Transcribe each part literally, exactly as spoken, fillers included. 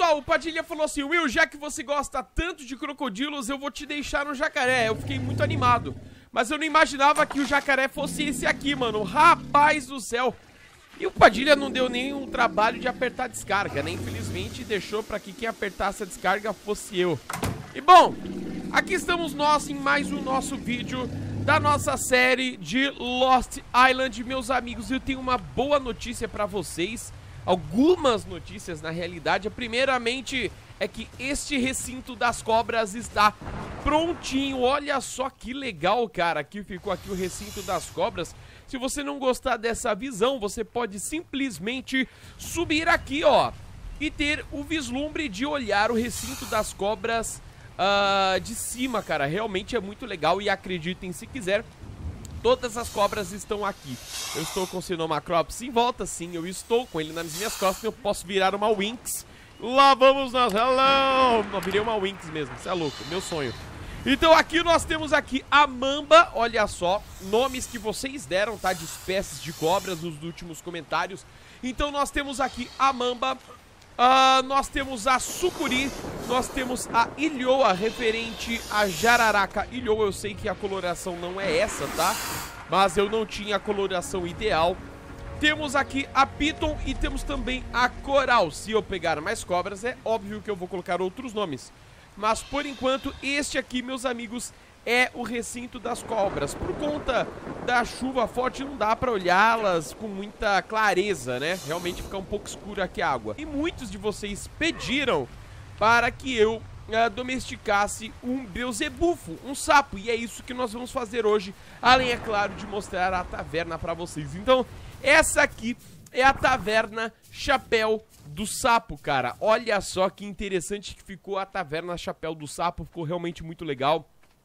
Pessoal, o Padilha falou assim: Will, já que você gosta tanto de crocodilos, eu vou te deixar no jacaré. Eu fiquei muito animado, mas eu não imaginava que o jacaré fosse esse aqui, mano. Rapaz do céu. E o Padilha não deu nenhum trabalho de apertar a descarga, né? Infelizmente deixou pra que quem apertasse a descarga fosse eu. E bom, aqui estamos nós em mais um nosso vídeo da nossa série de Lost Island, meus amigos. Eu tenho uma boa notícia pra vocês. Algumas notícias, na realidade. A primeiramente é que este recinto das cobras está prontinho. Olha só que legal, cara. Aqui ficou aqui o recinto das cobras. Se você não gostar dessa visão, você pode simplesmente subir aqui, ó, e ter o vislumbre de olhar o recinto das cobras uh, de cima, cara. Realmente é muito legal e acreditem se quiser, todas as cobras estão aqui. Eu estou com o Sinomacrops em volta, sim, eu estou com ele nas minhas costas. Eu posso virar uma Winx. Lá vamos nós, hello! Não, virei uma Winx mesmo, você é louco, meu sonho. Então aqui nós temos aqui a Mamba, olha só, nomes que vocês deram, tá, de espécies de cobras nos últimos comentários. Então nós temos aqui a Mamba, uh, nós temos a Sucuri, nós temos a Ilhoa, referente a Jararaca. Ilhoa, eu sei que a coloração não é essa, tá, mas eu não tinha a coloração ideal. Temos aqui a Piton e temos também a Coral. Se eu pegar mais cobras, é óbvio que eu vou colocar outros nomes. Mas, por enquanto, este aqui, meus amigos, é o recinto das cobras. Por conta da chuva forte, não dá pra olhá-las com muita clareza, né? Realmente fica um pouco escura aqui a água. E muitos de vocês pediram para que eu uh, domesticasse um Beelzebufo, um sapo. E é isso que nós vamos fazer hoje, além, é claro, de mostrar a taverna pra vocês. Então, essa aqui é a taverna Chapéu do Sapo, cara. Olha só que interessante que ficou a taverna Chapéu do Sapo. Ficou realmente muito legal.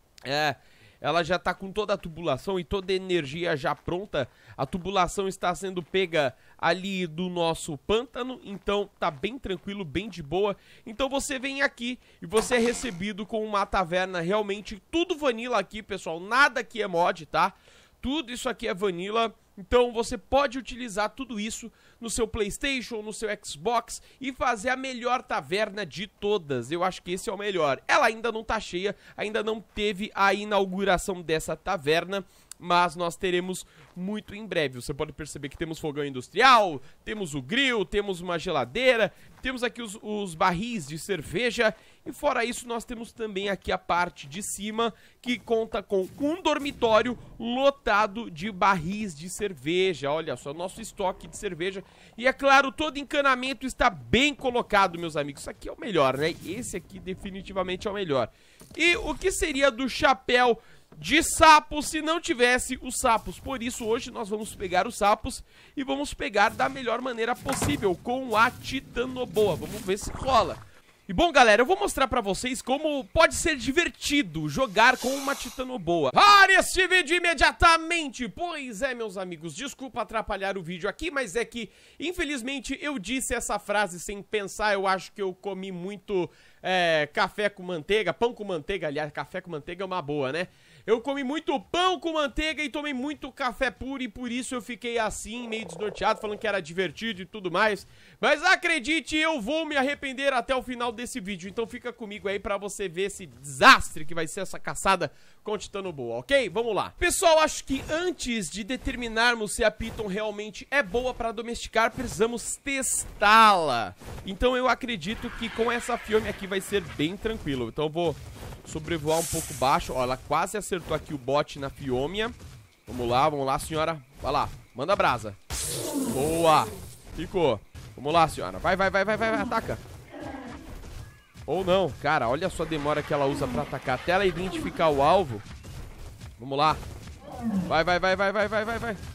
É, ela já tá com toda a tubulação e toda a energia já pronta. A tubulação está sendo pega ali do nosso pântano, então tá bem tranquilo, bem de boa. Então você vem aqui e você é recebido com uma taverna realmente tudo vanilla aqui, pessoal. Nada aqui é mod, tá? Tudo isso aqui é vanilla. Então você pode utilizar tudo isso no seu PlayStation, no seu Xbox e fazer a melhor taverna de todas. Eu acho que esse é o melhor. Ela ainda não tá cheia, ainda não teve a inauguração dessa taverna, mas nós teremos muito em breve. Você pode perceber que temos fogão industrial, temos o grill, temos uma geladeira, temos aqui os, os barris de cerveja. E fora isso, nós temos também aqui a parte de cima, que conta com um dormitório lotado de barris de cerveja. Olha só, nosso estoque de cerveja. E é claro, todo encanamento está bem colocado, meus amigos. Isso aqui é o melhor, né? Esse aqui definitivamente é o melhor. E o que seria do chapéu de sapo se não tivesse os sapos? Por isso hoje nós vamos pegar os sapos e vamos pegar da melhor maneira possível, com a Titanoboa. Vamos ver se rola. E bom, galera, eu vou mostrar pra vocês como pode ser divertido jogar com uma Titanoboa. Para este vídeo imediatamente! Pois é, meus amigos, desculpa atrapalhar o vídeo aqui, mas é que, infelizmente, eu disse essa frase sem pensar. Eu acho que eu comi muito é, café com manteiga, pão com manteiga, aliás, café com manteiga é uma boa, né? Eu comi muito pão com manteiga e tomei muito café puro e por isso eu fiquei assim, meio desnorteado, falando que era divertido e tudo mais. Mas acredite, eu vou me arrepender até o final desse vídeo, então fica comigo aí pra você ver esse desastre que vai ser essa caçada com Titanoboa, ok? Vamos lá. Pessoal, acho que antes de determinarmos se a Piton realmente é boa pra domesticar, precisamos testá-la. Então eu acredito que com essa Fiome aqui vai ser bem tranquilo. Então eu vou sobrevoar um pouco baixo. Ó, ela quase acertou aqui o bote na Fiômia. Vamos lá, vamos lá, senhora. Vai lá, manda brasa. Boa, ficou. Vamos lá, senhora, vai, vai, vai, vai, vai, ataca. Ou não, cara, olha só a demora que ela usa pra atacar, até ela identificar o alvo. Vamos lá. Vai, vai, vai, vai, vai, vai, vai, vai.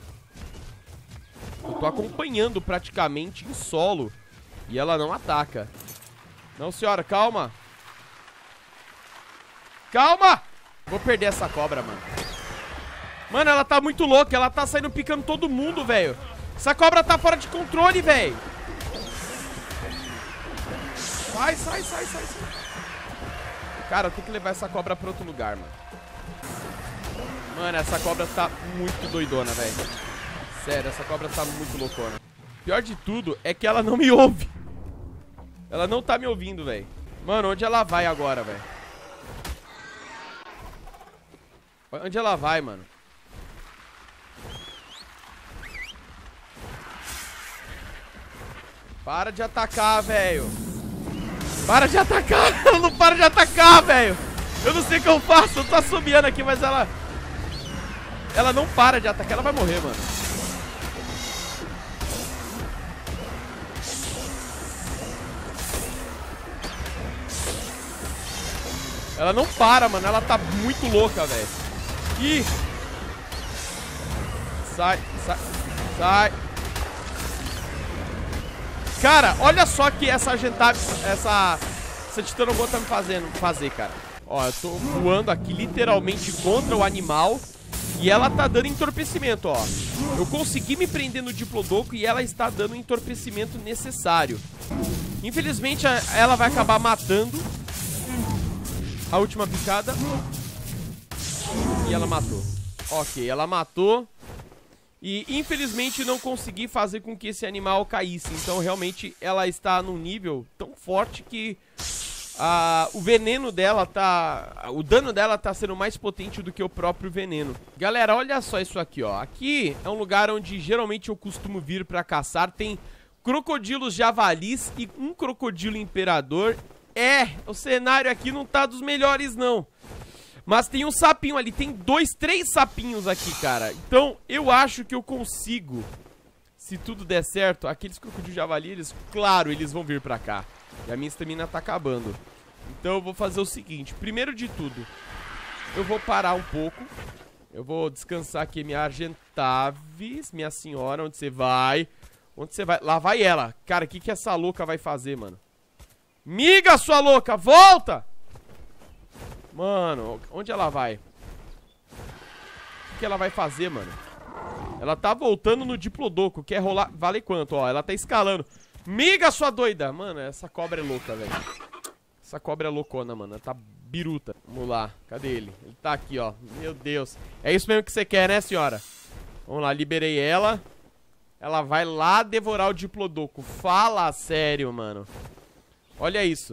Eu tô acompanhando praticamente em solo e ela não ataca. Não, senhora, calma. Calma! Vou perder essa cobra, mano. Mano, ela tá muito louca. Ela tá saindo picando todo mundo, velho. Essa cobra tá fora de controle, velho. Sai, sai, sai, sai, sai. Cara, eu tenho que levar essa cobra pra outro lugar, mano. Mano, essa cobra tá muito doidona, velho. Sério, essa cobra tá muito loucona. Pior de tudo é que ela não me ouve. Ela não tá me ouvindo, velho. Mano, onde ela vai agora, velho? Onde ela vai, mano? Para de atacar, velho. Para de atacar. Ela não para de atacar, velho. Eu não sei o que eu faço. Eu tô assobiando aqui, mas ela... Ela não para de atacar. Ela vai morrer, mano. Ela não para, mano. Ela tá muito louca, velho. Ih. Sai, sai, sai. Cara, olha só que essa Argentavis, essa, essa Titanoboa tá me fazendo fazer, cara. Ó, eu tô voando aqui literalmente contra o animal e ela tá dando entorpecimento, ó. Eu consegui me prender no Diplodocus e ela está dando o entorpecimento necessário. Infelizmente, ela vai acabar matando a última picada. E ela matou. Ok, ela matou. E infelizmente não consegui fazer com que esse animal caísse. Então realmente ela está num nível tão forte que uh, o veneno dela tá... O dano dela tá sendo mais potente do que o próprio veneno. Galera, olha só isso aqui, ó. Aqui é um lugar onde geralmente eu costumo vir pra caçar. Tem crocodilos javalis e um crocodilo imperador. É, o cenário aqui não tá dos melhores não. Mas tem um sapinho ali, tem dois, três sapinhos aqui, cara. Então, eu acho que eu consigo, se tudo der certo, aqueles crocodilos javali, eles, claro, eles vão vir pra cá. E a minha estamina tá acabando. Então, eu vou fazer o seguinte. Primeiro de tudo, eu vou parar um pouco. Eu vou descansar aqui minha Argentavis, minha senhora, onde você vai? Onde você vai? Lá vai ela. Cara, o que que essa louca vai fazer, mano? Miga, sua louca, volta! Mano, onde ela vai? O que ela vai fazer, mano? Ela tá voltando no Diplodocus. Quer rolar... Vale quanto, ó? Ela tá escalando. Miga, sua doida! Mano, essa cobra é louca, velho. Essa cobra é loucona, mano. Ela tá biruta. Vamos lá. Cadê ele? Ele tá aqui, ó. Meu Deus. É isso mesmo que você quer, né, senhora? Vamos lá, liberei ela. Ela vai lá devorar o Diplodocus. Fala sério, mano. Olha isso.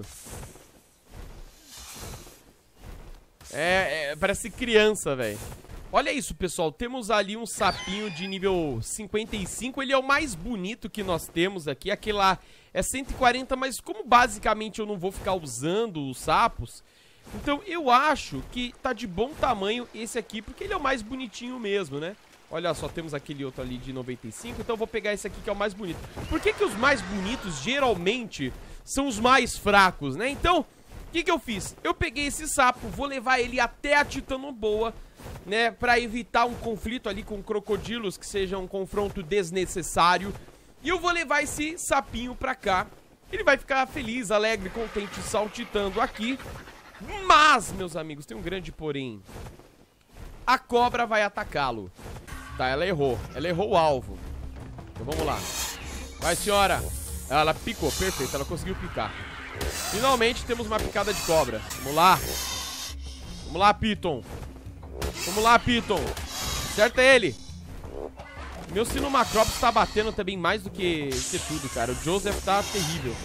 É, é, parece criança, velho. Olha isso, pessoal. Temos ali um sapinho de nível cinquenta e cinco. Ele é o mais bonito que nós temos aqui. Aquele lá é cento e quarenta, mas como basicamente eu não vou ficar usando os sapos, então eu acho que tá de bom tamanho esse aqui, porque ele é o mais bonitinho mesmo, né? Olha só, temos aquele outro ali de noventa e cinco, então eu vou pegar esse aqui que é o mais bonito. Por que que os mais bonitos geralmente são os mais fracos, né? Então... O que que eu fiz? Eu peguei esse sapo, vou levar ele até a Titanoboa, né, pra evitar um conflito ali com crocodilos, que seja um confronto desnecessário. E eu vou levar esse sapinho pra cá. Ele vai ficar feliz, alegre, contente, saltitando aqui. Mas, meus amigos, tem um grande porém. A cobra vai atacá-lo. Tá, ela errou. Ela errou o alvo. Então vamos lá. Vai, senhora. Ela picou, perfeito, ela conseguiu picar. Finalmente temos uma picada de cobra. Vamos lá. Vamos lá, Piton. Vamos lá, Piton. Acerta ele. Meu Sinomacrops tá batendo também mais do que, que tudo, cara. O Joseph tá terrível.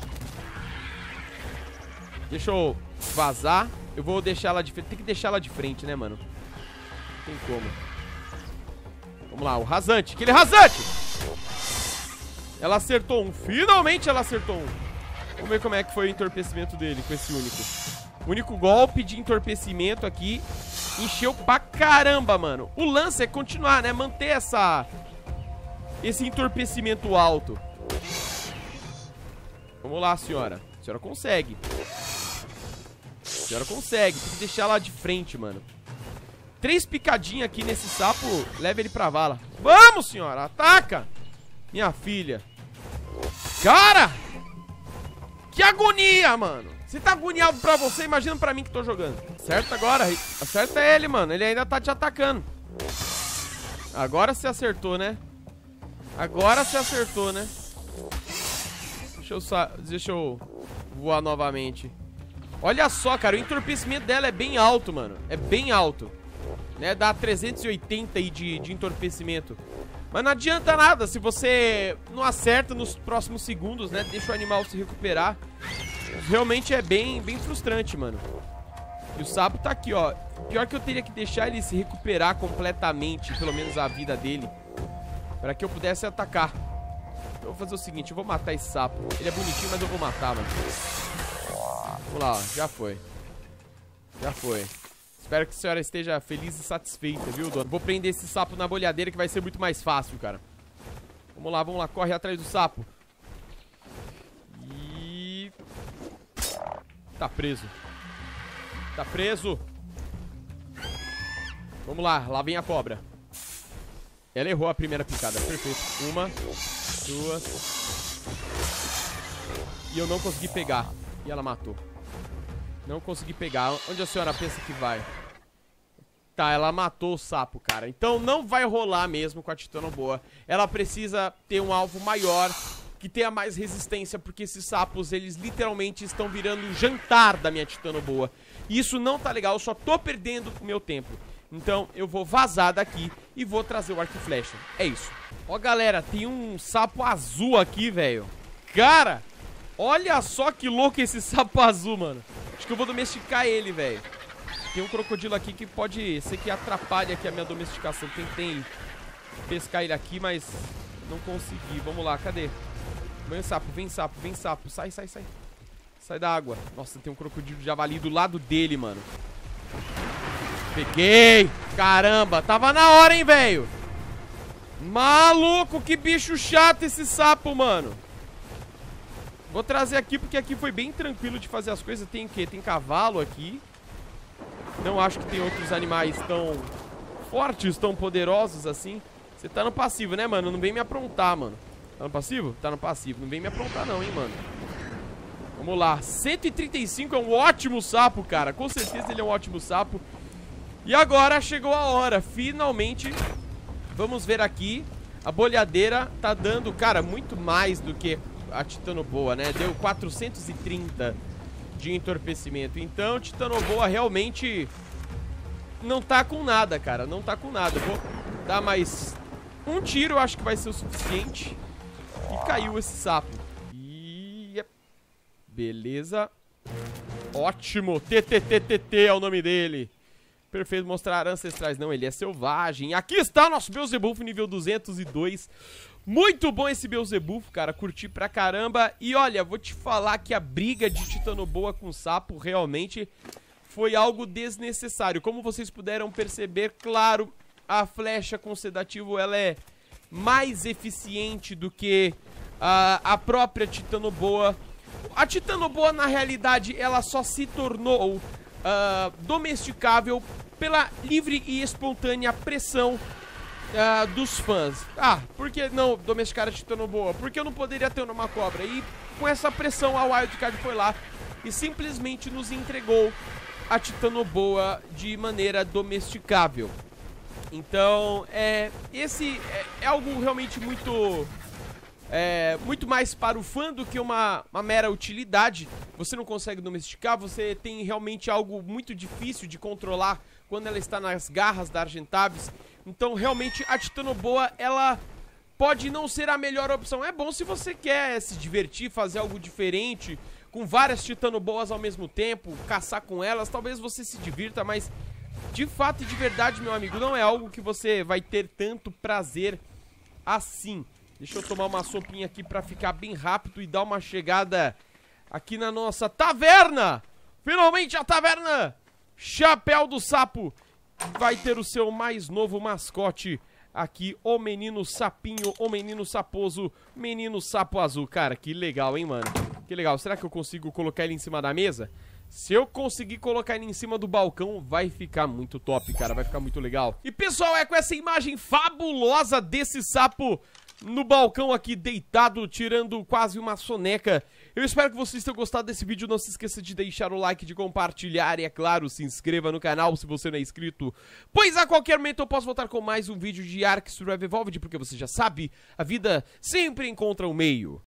Deixa eu vazar. Eu vou deixar ela de frente. Tem que deixar ela de frente, né, mano? Não tem como. Vamos lá, o rasante. Aquele rasante! Ela acertou um. Finalmente ela acertou um. Vamos ver como é que foi o entorpecimento dele com esse único. O único golpe de entorpecimento aqui encheu pra caramba, mano. O lance é continuar, né? Manter essa... Esse entorpecimento alto. Vamos lá, senhora. A senhora consegue. A senhora consegue. Tem que deixar ela de frente, mano. Três picadinhas aqui nesse sapo. Leva ele pra vala. Vamos, senhora. Ataca. Minha filha. Cara! Que agonia, mano. Se tá agoniado pra você, imagina pra mim que tô jogando. Acerta agora. Acerta ele, mano. Ele ainda tá te atacando. Agora você acertou, né? Agora você acertou, né? Deixa eu, sa... Deixa eu voar novamente. Olha só, cara. O entorpecimento dela é bem alto, mano. É bem alto. Né? Dá trezentos e oitenta aí de, de entorpecimento. Mas não adianta nada se você não acerta nos próximos segundos, né? Deixa o animal se recuperar. Realmente é bem, bem frustrante, mano. E o sapo tá aqui, ó. Pior que eu teria que deixar ele se recuperar completamente, pelo menos a vida dele, pra que eu pudesse atacar. Então eu vou fazer o seguinte, eu vou matar esse sapo. Ele é bonitinho, mas eu vou matar, mano. Vamos lá, ó. Já foi. Já foi. Espero que a senhora esteja feliz e satisfeita, viu, dona? Vou prender esse sapo na bolhadeira que vai ser muito mais fácil, cara. Vamos lá, vamos lá. Corre atrás do sapo. E... Tá preso. Tá preso. Vamos lá, lá vem a cobra. Ela errou a primeira picada, perfeito. Uma, duas. E eu não consegui pegar. E ela matou. Não consegui pegar. Onde a senhora pensa que vai? Tá, ela matou o sapo, cara. Então não vai rolar mesmo com a Titanoboa. Ela precisa ter um alvo maior, que tenha mais resistência, porque esses sapos, eles literalmente estão virando o jantar da minha Titanoboa. E isso não tá legal, eu só tô perdendo o meu tempo. Então eu vou vazar daqui e vou trazer o arco e flecha. É isso. Ó, galera, tem um sapo azul aqui, velho. Cara, olha só que louco esse sapo azul, mano. Acho que eu vou domesticar ele, velho. Tem um crocodilo aqui que pode ser que atrapalhe aqui a minha domesticação. Tentei pescar ele aqui, mas não consegui. Vamos lá, cadê? Vem sapo, vem sapo, vem sapo. Sai, sai, sai. Sai da água. Nossa, tem um crocodilo de javali do lado dele, mano. Peguei! Caramba, tava na hora, hein, velho? Maluco, que bicho chato esse sapo, mano. Vou trazer aqui porque aqui foi bem tranquilo de fazer as coisas. Tem o quê? Tem cavalo aqui. Não acho que tem outros animais tão fortes, tão poderosos assim. Você tá no passivo, né, mano? Não vem me aprontar, mano. Tá no passivo? Tá no passivo. Não vem me aprontar não, hein, mano. Vamos lá. cento e trinta e cinco é um ótimo sapo, cara. Com certeza ele é um ótimo sapo. E agora chegou a hora. Finalmente, vamos ver aqui. A bolhadeira tá dando, cara, muito mais do que a Titanoboa, né? Deu quatrocentos e trinta de entorpecimento. Então, Titanoboa realmente não tá com nada, cara. Não tá com nada. Vou dar mais um tiro, acho que vai ser o suficiente. E caiu esse sapo. E... beleza. Ótimo. T T T T T é o nome dele. Perfeito, mostrar ancestrais. Não, ele é selvagem. Aqui está o nosso Beelzebub nível duzentos e dois. Muito bom esse Beelzebub, cara. Curti pra caramba. E olha, vou te falar que a briga de Titanoboa com sapo realmente foi algo desnecessário. Como vocês puderam perceber, claro, a flecha com sedativo, ela é mais eficiente do que a, a própria Titanoboa. A Titanoboa, na realidade, ela só se tornou uh, domesticável pela livre e espontânea pressão uh, dos fãs. Ah, por que não domesticar a Titanoboa? Porque eu não poderia ter uma cobra. E com essa pressão, a Wildcard foi lá e simplesmente nos entregou a Titanoboa de maneira domesticável. Então, é, esse é, é algo realmente muito... É, muito mais para o fã do que uma, uma mera utilidade. Você não consegue domesticar, você tem realmente algo muito difícil de controlar quando ela está nas garras da Argentavis. Então, realmente, a Titanoboa, ela pode não ser a melhor opção. É bom se você quer se divertir, fazer algo diferente, com várias Titanoboas ao mesmo tempo, caçar com elas, talvez você se divirta, mas de fato e de verdade, meu amigo, não é algo que você vai ter tanto prazer assim. Deixa eu tomar uma sopinha aqui pra ficar bem rápido e dar uma chegada aqui na nossa taverna. Finalmente a taverna Chapéu do Sapo vai ter o seu mais novo mascote aqui, o menino sapinho, o menino saposo, menino sapo azul. Cara, que legal, hein, mano? Que legal. Será que eu consigo colocar ele em cima da mesa? Se eu conseguir colocar ele em cima do balcão, vai ficar muito top, cara. Vai ficar muito legal. E, pessoal, é com essa imagem fabulosa desse sapo no balcão aqui, deitado, tirando quase uma soneca. Eu espero que vocês tenham gostado desse vídeo. Não se esqueça de deixar o like, de compartilhar e, é claro, se inscreva no canal se você não é inscrito, pois a qualquer momento eu posso voltar com mais um vídeo de Ark Survival Evolved, porque você já sabe, a vida sempre encontra um meio.